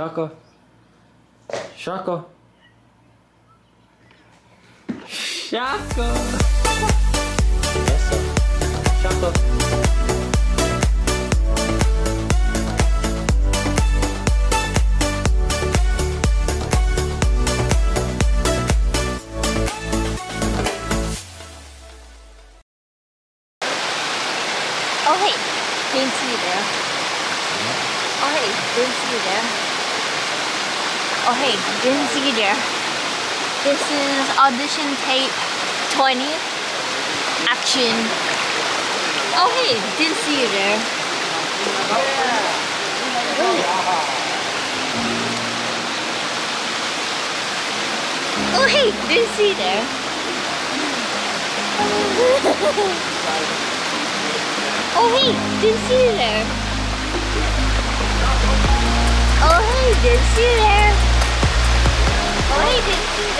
Shaka. Shaka. Shaka. Yes, sir. Shaka. Oh hey, didn't see you there. Oh hey, didn't see you there. Oh hey, didn't see you there. This is audition tape 20. Action. Oh hey, didn't see you there. Oh hey, didn't see you there. Oh hey, didn't see you there. Oh hey, didn't see you there. Oh hey, didn't see you